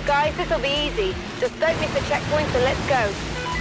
Alright guys, this'll be easy. Just don't miss the checkpoints and let's go.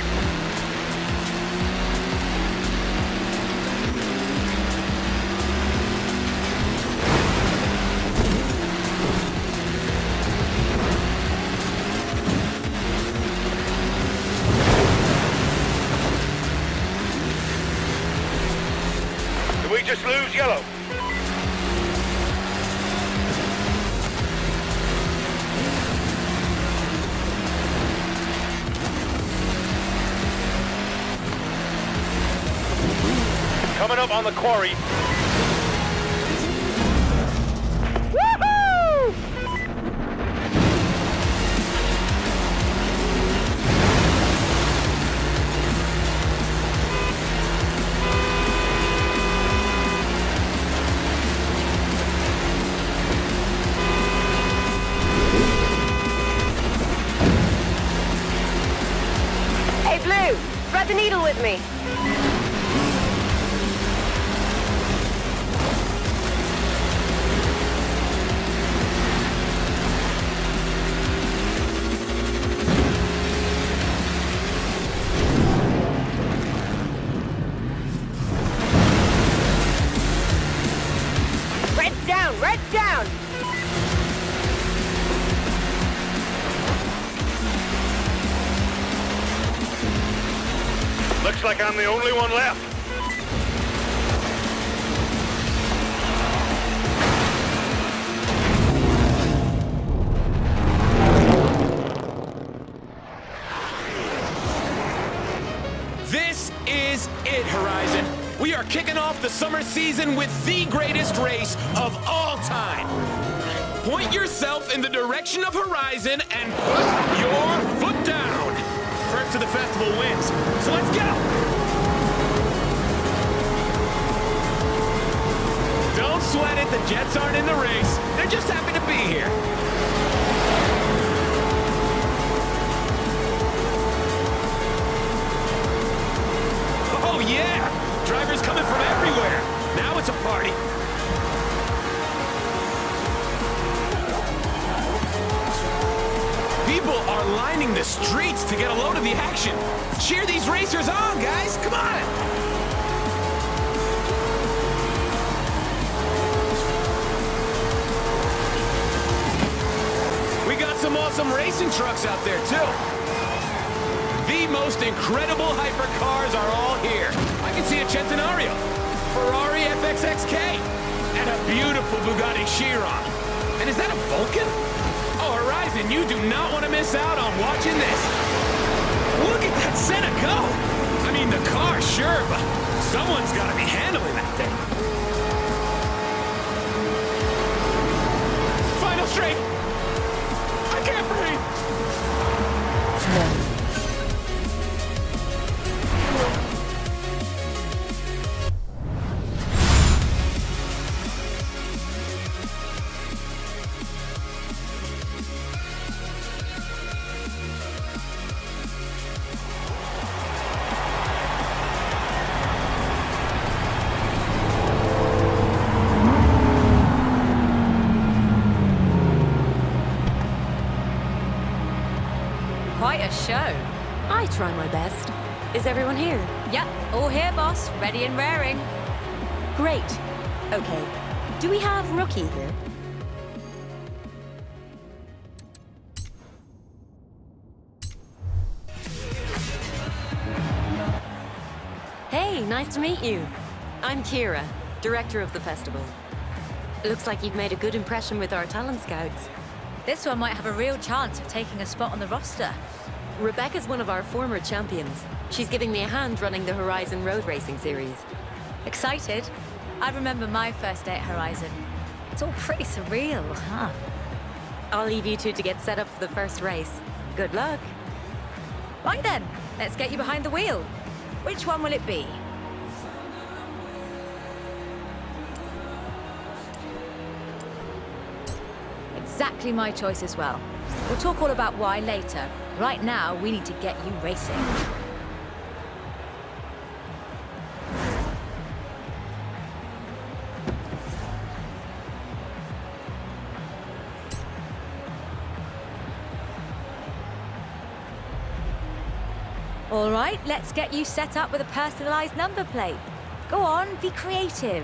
Did we just lose yellow? Coming up on the quarry. Woohoo! Hey Blue, thread the needle with me. Red down! Looks like I'm the only one left. This is it, Horizon. We are kicking off the summer season with the greatest race of all time. Point yourself in the direction of Horizon and put your foot down. First to the festival wins, so let's go! Don't sweat it, the Jets aren't in the race. They're just happy to be here. Oh yeah! Drivers coming from everywhere. Now it's a party. People are lining the streets to get a load of the action. Cheer these racers on, guys. Come on. We got some awesome racing trucks out there, too. The most incredible hypercars are all here. I can see a Centenario, Ferrari FXXK, and a beautiful Bugatti Chiron. And is that a Vulcan? Oh, Horizon, you do not want to miss out on watching this. Look at that Senna go! I mean, the car, sure, but someone's got to be handling that thing. Final straight! I can't breathe! Quite a show. I try my best. Is everyone here? Yep, all here, boss. Ready and raring. Great. Okay. Do we have Rookie here? Hey, nice to meet you. I'm Kira, director of the festival. Looks like you've made a good impression with our talent scouts. This one might have a real chance of taking a spot on the roster. Rebecca's one of our former champions. She's giving me a hand running the Horizon Road Racing Series. Excited? I remember my first day at Horizon. It's all pretty surreal, huh? I'll leave you two to get set up for the first race. Good luck. Right then, let's get you behind the wheel. Which one will it be? Exactly my choice as well. We'll talk all about why later. Right now, we need to get you racing. All right, let's get you set up with a personalized number plate. Go on, be creative.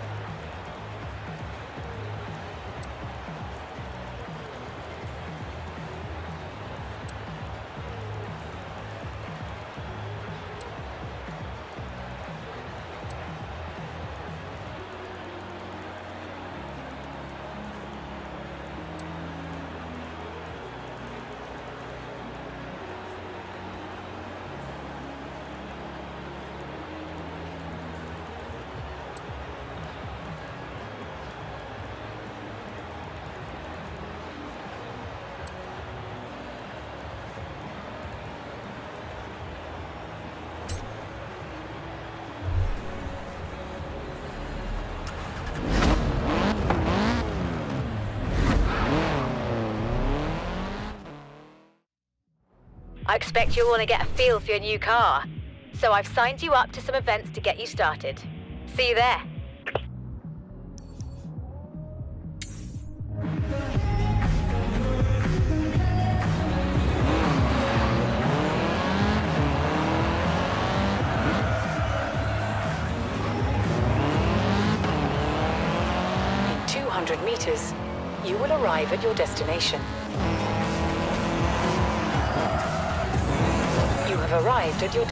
I expect you'll want to get a feel for your new car. So I've signed you up to some events to get you started. See you there. In 200 meters, you will arrive at your destination. You have arrived at your